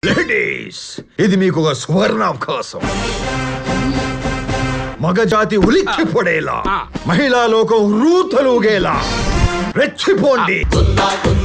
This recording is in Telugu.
లేడీస్, ఇది మీకు ఒక సువర్ణావకాశం. మగజాతి ఉలిక్కి పొడేలా, మహిళా లోకం రూతలుగేలా రెచ్చిపోండి.